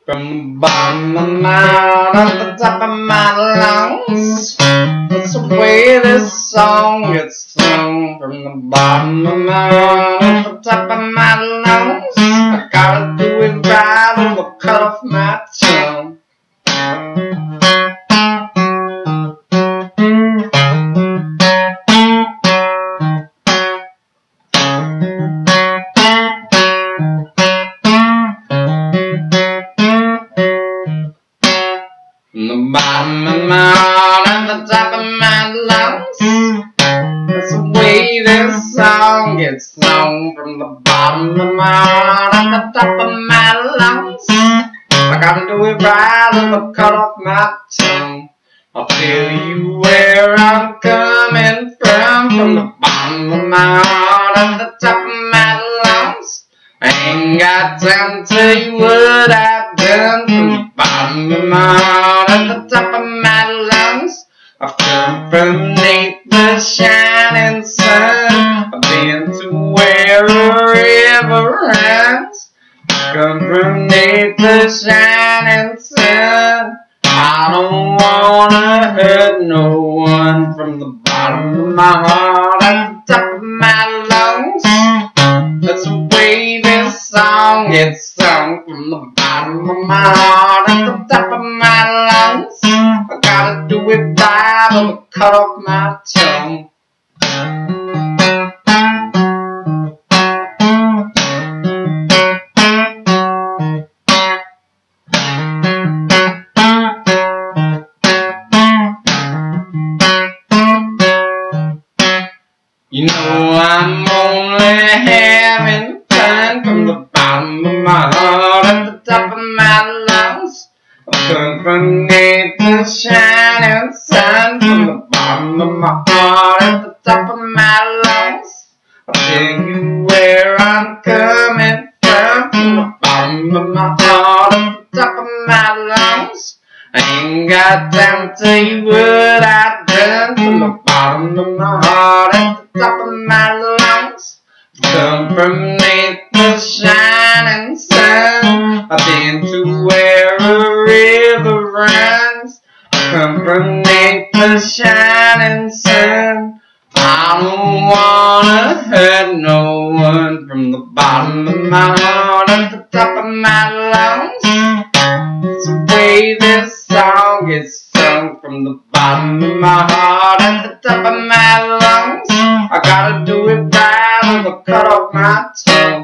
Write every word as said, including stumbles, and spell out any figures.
From the bottom of my heart at the top of my lungs, that's the way this song gets sung. From the bottom of my heart at the top of my lungs, I gotta do it right or they'll cut off my tongue. From the bottom of my heart and the top of my lungs, that's the way this song gets sung. From the bottom of my heart and the top of my lungs, I gotta do it right or they'll cut off my tongue. I'll tell you where I'm coming from. From the bottom of my heart and the top of my lungs, I ain't got time to tell you what I've done. From the bottom of my heart and the top of my lungs, I've come from beneath the shining sun. I've been to where a river runs. I've come from beneath the shining sun. I don't wanna hurt no one. From the bottom of my heart and the top of my lungs, that's the way this song gets sung. From the bottom of my heart and the top of my lungs, I gotta do it right or they'll cut off my tongue. You know I'm only having fun. From the bottom of my heart and the top of my lungs, I've come from beneath the shining sun. From the bottom of my heart and the top of my lungs, I'll tell you where I'm coming from. From the bottom of my heart and the top of my lungs, I ain't got time to tell you what I've done. From the bottom of my heart and the top of my lungs, come from beneath the shining sun. I've been to where a river runs. I come from beneath the shining sun. I don't wanna hurt no one. From the bottom of my heart and the top of my lungs, it's the way this song gets sung. From the bottom of my heart and the top of my lungs, I gotta do it right or they'll cut off my tongue.